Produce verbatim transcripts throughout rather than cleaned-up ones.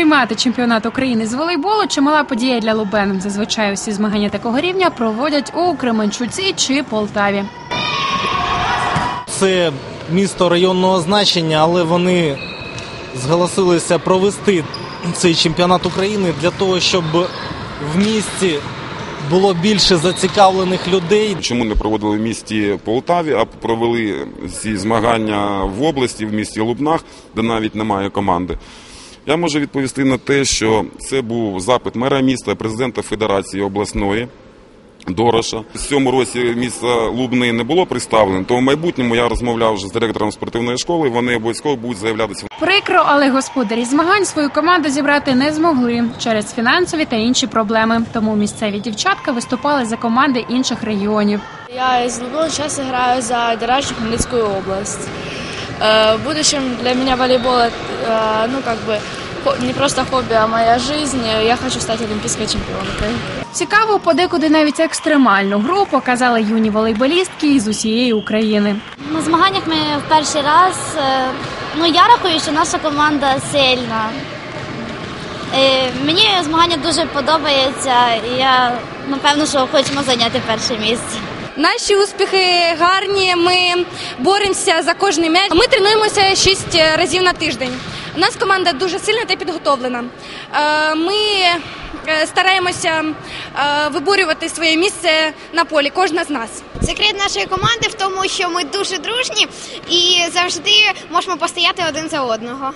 приймати чемпіонат України з волейболу, чимала подія для лубен. Зазвичай усі змагання такого рівня проводять у Кременчуці чи Полтаві. Це місто районного значення, але вони зголосилися провести цей чемпіонат України для того, щоб в місті було більше зацікавлених людей. Чому не проводили в місті Полтаві, а провели ці змагання в області, в місті Лубнах, де навіть немає команди? Я можу відповісти на те, що це був запит мера міста, президента Федерації обласної Дороша. В цьому році місто Лубни не було представлено, то в майбутньому я розмовляв вже з директором спортивної школи, вони обов'язково будуть заявлятися. Прикро, але господарі змагань свою команду зібрати не змогли через фінансові та інші проблеми. Тому місцеві дівчатка виступали за команди інших регіонів. Я из Лубна сейчас играю за Деражню, Хмельницкую область. В будущем для меня волейбол ну, как бы, не просто хобби, а моя жизнь. Я хочу стать олимпийской чемпионкой. Цікаву, подекуди навіть екстремальну гру показали юні волейболістки із усієї України. На змаганнях ми в перший раз. Ну, я рахую, що наша команда сильна. Мені змагання дуже подобається, і я, напевно, що хочемо зайняти перше місце. Наші успіхи гарні, ми боремося за кожний м'яч. Ми тренуємося шість разів на тиждень. У нас команда дуже сильна та підготовлена. Ми стараємося виборювати своє місце на полі, кожна з нас. Секрет нашої команди в тому, що ми дуже дружні і завжди можемо постояти один за одного.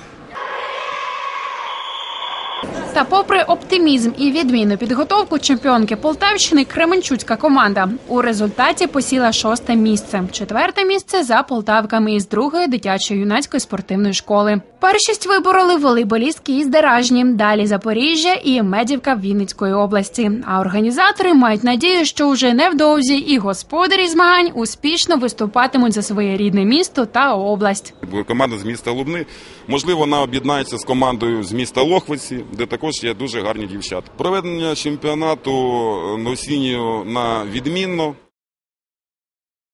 Та попри оптимізм і відмінну підготовку чемпіонки Полтавщини, кременчуцька команда у результаті посіла шосте місце. Четверте місце за полтавками із другої дитячої юнацької спортивної школи. Першість вибороли волейболістки із Деражні, далі Запоріжжя і Медівка Вінницької області. А організатори мають надію, що уже невдовзі і господарі змагань успішно виступатимуть за своє рідне місто та область. Команда з міста Лубни, можливо, вона об'єднається з командою з міста Лохвиці, де також є дуже гарні дівчата. Проведення чемпіонату осінню на відмінно.